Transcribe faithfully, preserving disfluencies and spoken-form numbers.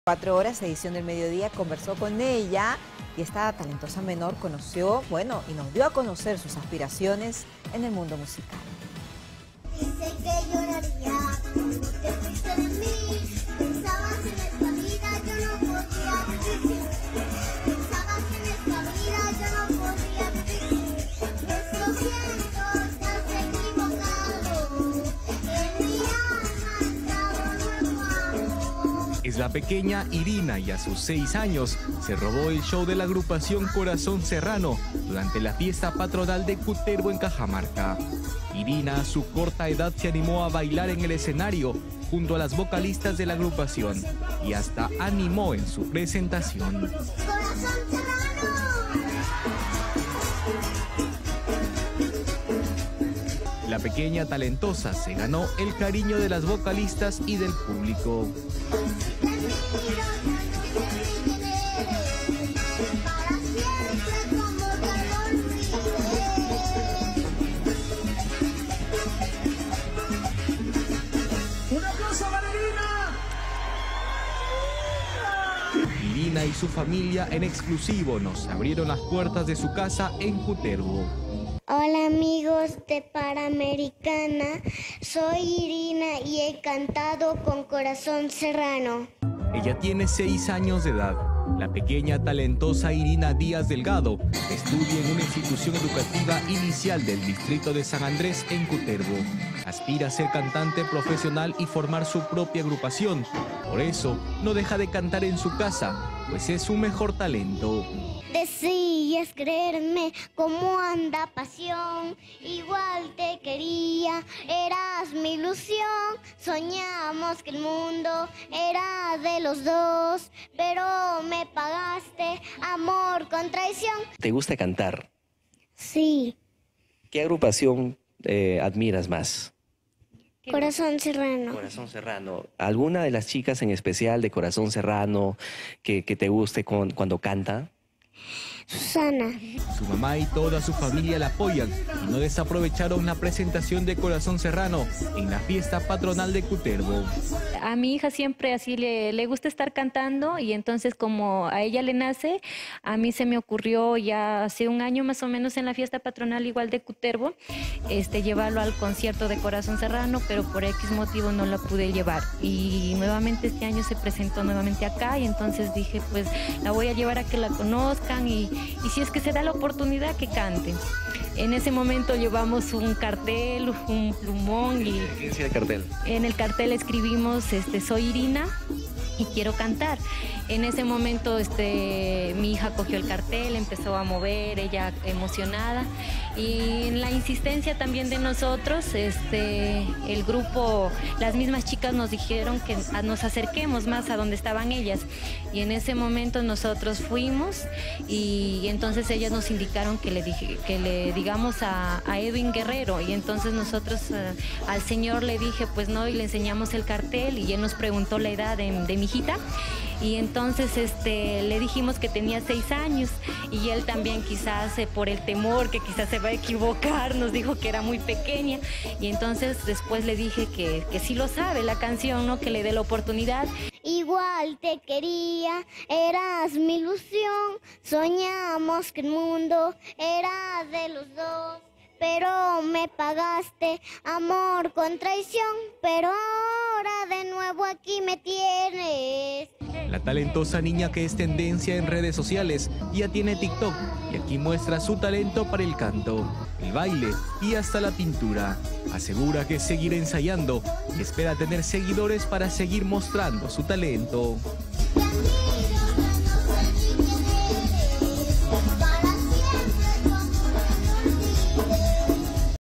Cuatro horas, edición del mediodía, conversó con ella y esta talentosa menor conoció, bueno, y nos dio a conocer sus aspiraciones en el mundo musical. Dice que lloraría cuando te fuiste de mí. Pensabas en esta vida, yo no podía vivir. Pensabas en esta vida, yo no podía vivir. Lo siento, te has equivocado. En mi alma ha entrado nuevo amor. Es la pequeña Irina y a sus seis años se robó el show de la agrupación Corazón Serrano durante la fiesta patronal de Cutervo en Cajamarca. Irina a su corta edad se animó a bailar en el escenario junto a las vocalistas de la agrupación y hasta animó en su presentación. Corazón Serrano. La pequeña talentosa se ganó el cariño de las vocalistas y del público. ¡Un aplauso para Irina! Irina y su familia en exclusivo nos abrieron las puertas de su casa en Cutervo. Hola amigos de Panamericana, soy Irina y he cantado con Corazón Serrano. Ella tiene seis años de edad. La pequeña talentosa Irina Díaz Delgado estudia en una institución educativa inicial del distrito de San Andrés en Cutervo. Aspira a ser cantante profesional y formar su propia agrupación. Por eso, no deja de cantar en su casa, pues es su mejor talento. Decías creerme cómo anda pasión, igual te quería, eras mi ilusión. Soñamos que el mundo era de los dos, pero me pagaste amor con traición. ¿Te gusta cantar? Sí. ¿Qué agrupación eh, admiras más? Corazón Serrano. Corazón Serrano. ¿Alguna de las chicas en especial de Corazón Serrano que, que te guste con, cuando canta? Susana. Su mamá y toda su familia la apoyan y no desaprovecharon la presentación de Corazón Serrano en la fiesta patronal de Cutervo. A mi hija siempre así le, le gusta estar cantando y entonces como a ella le nace, a mí se me ocurrió ya hace un año más o menos en la fiesta patronal igual de Cutervo, este, llevarlo al concierto de Corazón Serrano, pero por X motivo no la pude llevar. Y nuevamente este año se presentó nuevamente acá y entonces dije pues la voy a llevar a que la conozcan y Y si es que se da la oportunidad, que canten. En ese momento llevamos un cartel, un plumón y... ¿Qué decía el cartel? En el cartel escribimos, este, soy Irina y quiero cantar. En ese momento este, mi hija cogió el cartel, empezó a mover, ella emocionada. Y en la insistencia también de nosotros, este, el grupo, las mismas chicas nos dijeron que nos acerquemos más a donde estaban ellas. Y en ese momento nosotros fuimos y entonces ellas nos indicaron que le, dije, que le digamos a, a Edwin Guerrero. Y entonces nosotros uh, al señor le dije, pues no, y le enseñamos el cartel y él nos preguntó la edad de, de mi hijita. Y entonces este, le dijimos que tenía seis años y él también quizás eh, por el temor que quizás se va a equivocar, nos dijo que era muy pequeña y entonces después le dije que, que sí lo sabe la canción, ¿no? Que le dé la oportunidad. Igual te quería, eras mi ilusión. Soñamos que el mundo era de los dos, pero me pagaste amor con traición. Pero ahora de nuevo aquí me tienes. La talentosa niña que es tendencia en redes sociales ya tiene TikTok y aquí muestra su talento para el canto, el baile y hasta la pintura. Asegura que seguirá ensayando y espera tener seguidores para seguir mostrando su talento.